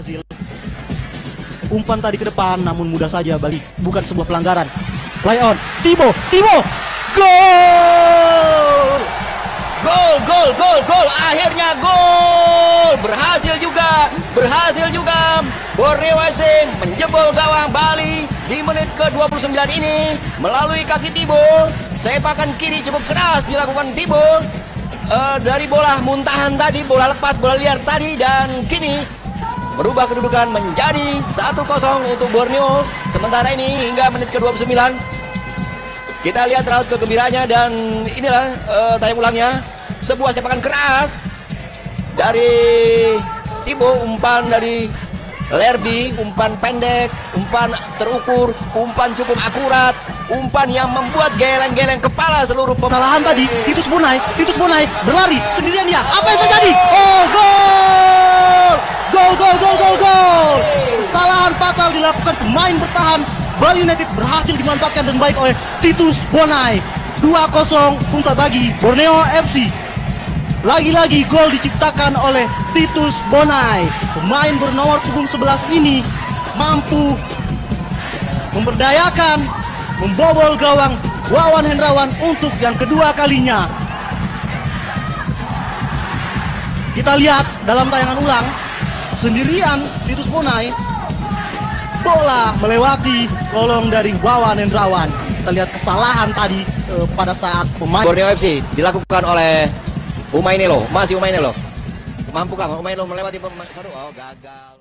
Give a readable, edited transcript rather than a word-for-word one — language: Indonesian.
berhasil. Umpan tadi ke depan namun mudah saja bagi bukan sebuah pelanggaran. Play on, Timo, gol! Gol, akhirnya gol! Berhasil juga. Borneo FC menjebol gawang Bali di menit ke-29 ini melalui kaki Tibo. Sepakan kiri cukup keras dilakukan Tibo. Dari bola muntahan tadi, bola lepas, bola liar tadi, dan kini merubah kedudukan menjadi 1-0 untuk Borneo. Sementara ini hingga menit ke-29 kita lihat raut kegembiraannya, dan inilah tayang ulangnya. Sebuah sepakan keras dari Tibo, umpan dari Lerby, umpan pendek, umpan terukur, umpan cukup akurat, umpan yang membuat geleng-geleng kepala seluruh pemain. Kesalahan tadi, Titus Bonai berlari sendirian dia. Apa yang terjadi? Oh, gol! Kesalahan fatal dilakukan pemain bertahan Bali United, berhasil dimanfaatkan dan baik oleh Titus Bonai. 2-0 punta bagi Borneo FC. Lagi-lagi gol diciptakan oleh Titus Bonai. Pemain bernomor punggung 11 ini mampu memberdayakan, membobol gawang Wawan Hendrawan untuk yang kedua kalinya. Kita lihat dalam tayangan ulang, sendirian Titus Bonai, bola melewati kolong dari Wawan Hendrawan. Kita lihat kesalahan tadi pada saat pemain Borneo FC dilakukan oleh Umainelo. Mampukah Umainelo melewati satu? Oh, gagal.